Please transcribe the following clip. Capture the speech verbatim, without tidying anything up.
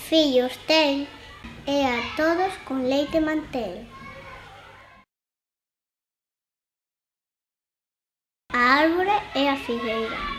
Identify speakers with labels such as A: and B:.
A: fillos ten, e a todos con leite mantel. A árbore é a figueira.